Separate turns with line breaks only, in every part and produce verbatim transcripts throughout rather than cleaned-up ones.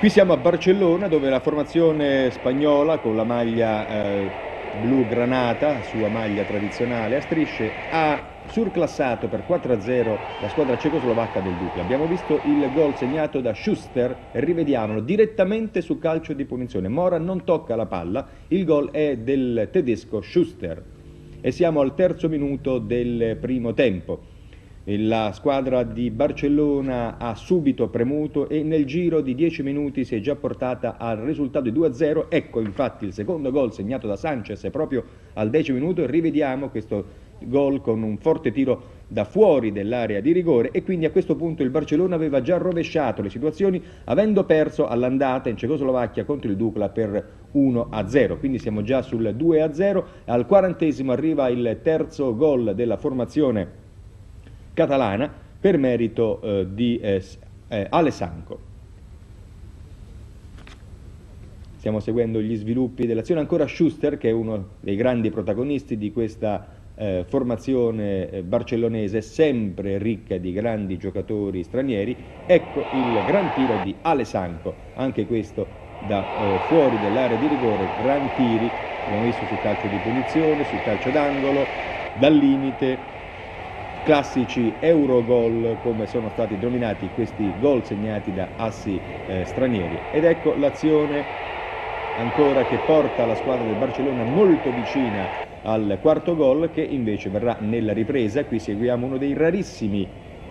Qui siamo a Barcellona, dove la formazione spagnola con la maglia eh, blu granata, sua maglia tradizionale a strisce, ha surclassato per quattro a zero la squadra cecoslovacca del Dukla. Abbiamo visto il gol segnato da Schuster e rivediamolo direttamente su calcio di punizione. Mora non tocca la palla, il gol è del tedesco Schuster e siamo al terzo minuto del primo tempo. La squadra di Barcellona ha subito premuto e nel giro di dieci minuti si è già portata al risultato di due a zero. Ecco infatti il secondo gol segnato da Sanchez proprio al decimo minuto. Rivediamo questo gol con un forte tiro da fuori dell'area di rigore e quindi a questo punto il Barcellona aveva già rovesciato le situazioni avendo perso all'andata in Cecoslovacchia contro il Dukla per uno a zero. Quindi siamo già sul due a zero. Al quarantesimo arriva il terzo gol della formazione catalana per merito eh, di eh, eh, Alessanco. Stiamo seguendo gli sviluppi dell'azione, ancora Schuster che è uno dei grandi protagonisti di questa eh, formazione eh, barcellonese sempre ricca di grandi giocatori stranieri. Ecco il gran tiro di Alessanco, anche questo da eh, fuori dell'area di rigore, gran tiri, abbiamo visto sul calcio di punizione, sul calcio d'angolo, dal limite. Classici Eurogol, come sono stati denominati questi gol segnati da assi eh, stranieri. Ed ecco l'azione ancora che porta la squadra del Barcellona molto vicina al quarto gol, che invece verrà nella ripresa. Qui seguiamo uno dei rarissimi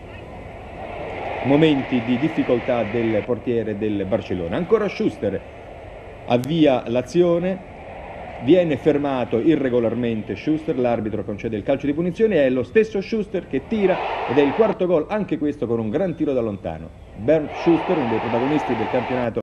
momenti di difficoltà del portiere del Barcellona. Ancora Schuster avvia l'azione. Viene fermato irregolarmente Schuster, l'arbitro concede il calcio di punizione e è lo stesso Schuster che tira ed è il quarto gol, anche questo con un gran tiro da lontano. Bernd Schuster, uno dei protagonisti del campionato